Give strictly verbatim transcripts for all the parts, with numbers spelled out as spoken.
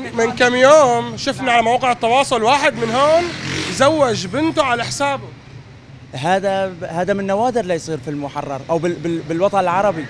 من كم يوم شفنا على مواقع التواصل واحد من هون زوج بنته على حسابه. هذا هذا من نوادر لا يصير في المحرر او بال بال بالوطن العربي.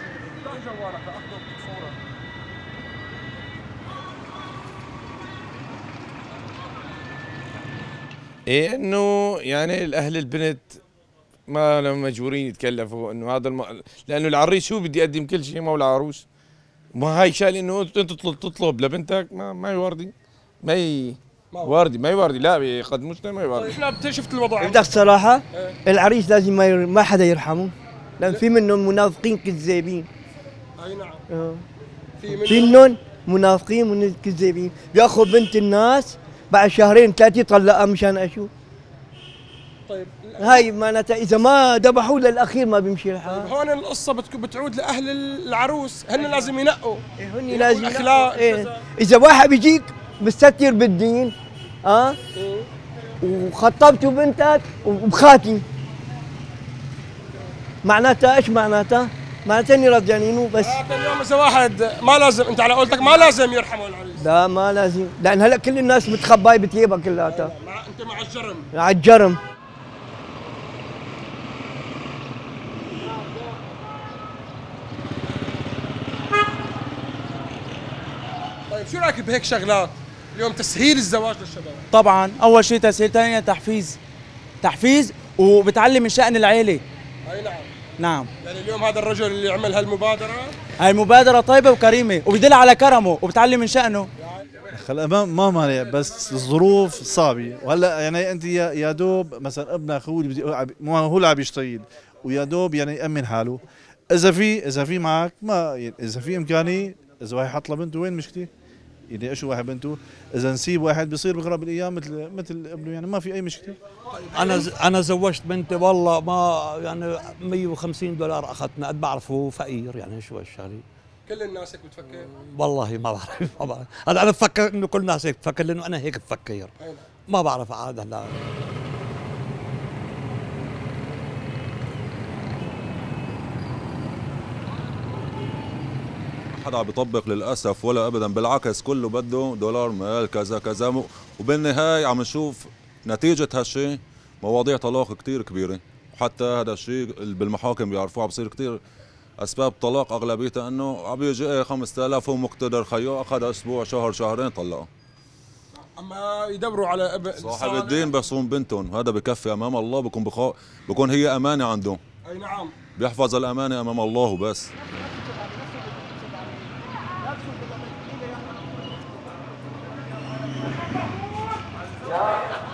ايه انه يعني الاهل البنت ما لهم مجبورين يتكلفوا انه هذا الم... لانه العريس شو بدي يقدم كل شيء، ما هو العروس. ما هاي شال انه انت تطلب تطلب لبنتك ما ما يوردي ما ي... واردي ما يوردي لا يقدموش ما يوردي. طيب لا شفت الوضع بدك صراحة العريس لازم ما, ير... ما حدا يرحمه، لأن في منهم منافقين كذابين. اي نعم. اه في في منهم منافقين كذابين، بياخذ بنت الناس بعد شهرين ثلاثة يطلقها مشان اشو؟ طيب هاي معناتها اذا ما ذبحوه للاخير ما بيمشي الحال. طيب هون القصه بتعود لاهل العروس، هن لازم ينقوا. إيه هن لازم اخلاق. إيه. اذا واحد بيجيك مستتر بالدين اه إيه؟ وخطبته بنتك وبخاتم، معناتها ايش معناتها؟ معناتها اني رجانينه بس. معناتها اليوم اذا واحد ما لازم، انت على قولتك ما لازم يرحموا العريس. لا ما لازم، لان هلا كل الناس متخبايه بتجيبها كلها. مع انت مع الجرم. على الجرم. طيب شو رايك بهيك شغلات؟ اليوم تسهيل الزواج للشباب. طبعا اول شيء تسهيل، ثانيا تحفيز تحفيز وبتعلم من شأن العيلة. اي نعم. نعم. يعني اليوم هذا الرجل اللي عمل هالمبادرة هاي مبادرة طيبة وكريمة وبدل على كرمه وبتعلم من شأنه. الامام ما مانع، بس الظروف صعبه. وهلا يعني انت يا يا دوب مثلا ابنك هو اللي بدي هو اللي عم يشتغل ويا دوب يعني يامن حاله. اذا في اذا في معك ما يعني اذا في امكانيه، اذا واحد حط لبنته وين مشكله؟ يعني ايش واحد بنته؟ اذا نسيب واحد بيصير بغرب الايام مثل مثل ابنه، يعني ما في اي مشكله. انا انا زوجت بنتي والله ما يعني مية وخمسين دولار اخذتنا، قد بعرفه فقير يعني شو هالشغله. كل الناس هيك بتفكر؟ والله ما بعرف ما بعرف هلا انا بفكر انه كل الناس هيك بفكر لانه انا هيك بفكر. ما بعرف عاد هلا. حدا عم بيطبق للاسف ولا ابدا، بالعكس كله بده دولار مال كذا كذا، وبالنهايه عم نشوف نتيجه هالشيء مواضيع طلاق كثير كبيره، وحتى هذا الشيء بالمحاكم بيعرفوه. عم بصير كثير اسباب طلاق اغلبيتها انه عم بيجي خمسة آلاف هو مقتدر خيو اخذ اسبوع شهر شهرين طلقه. اما يدوروا على ابن صاحب الدين بيصوم بنتهم، هذا بكفي امام الله، بكون بخو... بكون هي امانه عنده. اي نعم. بيحفظ الامانه امام الله وبس. Yeah.